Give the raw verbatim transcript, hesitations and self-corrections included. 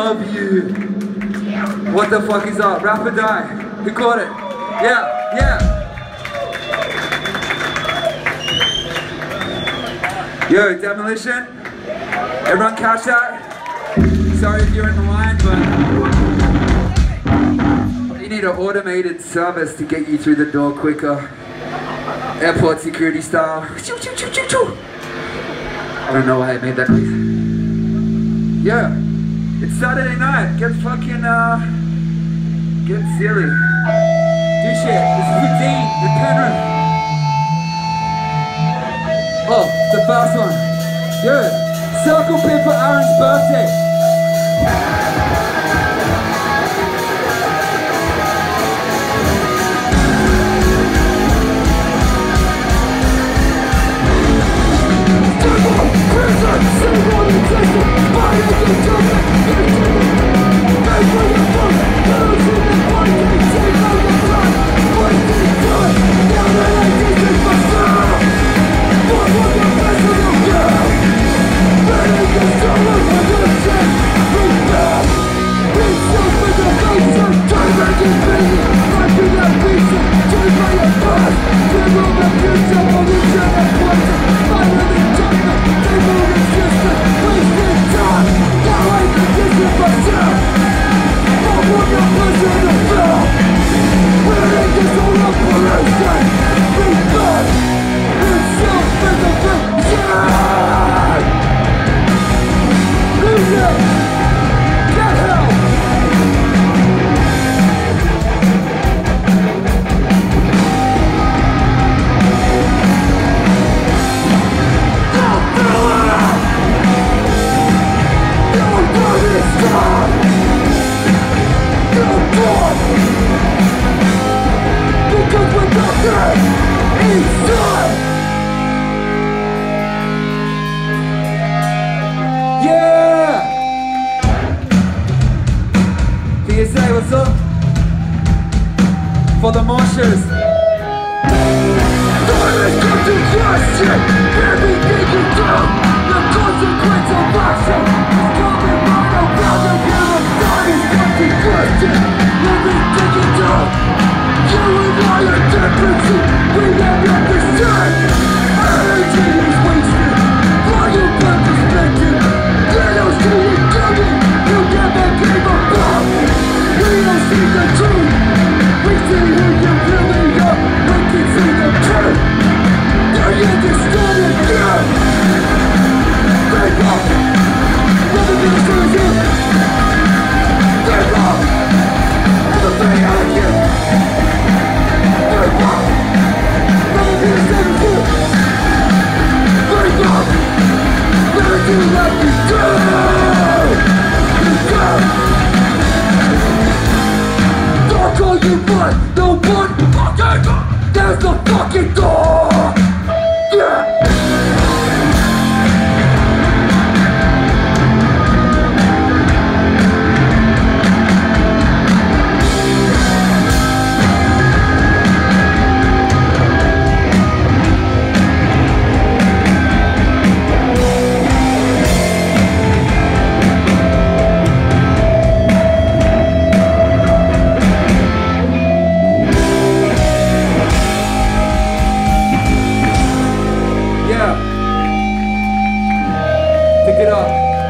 love you. What the fuck is up? Rap or die? Who caught it? Yeah, yeah. Yo, Demolition. Everyone catch that? Sorry if you're in the line, but you need an automated service to get you through the door quicker. Airport security style. I don't know why I made that noise. Yeah, it's Saturday night. Get fucking, uh, get silly. Do shit. This is fifteen, the Penrith. Oh, the first one. Good. Circle pin for Aaron's birthday. What's up? For the moshers. Silence comes to question everything you do. The consequence of action is coming right around the hill. Silence comes to question everything you do. You and I are different. We never understand. Energy is wasted. While you got perspective, little see it coming. You never gave a fuck. We don't see the truth. We see who you really are. We can see the truth. Now you understand it, yeah. Break up. Nothing to do with you. Break up. Everything out of you. Break up. Nothing to do with you. Break up. Never do like you do. You do. Fuck all you want, no one fucking there's the fucking door! Yeah! Pick it up.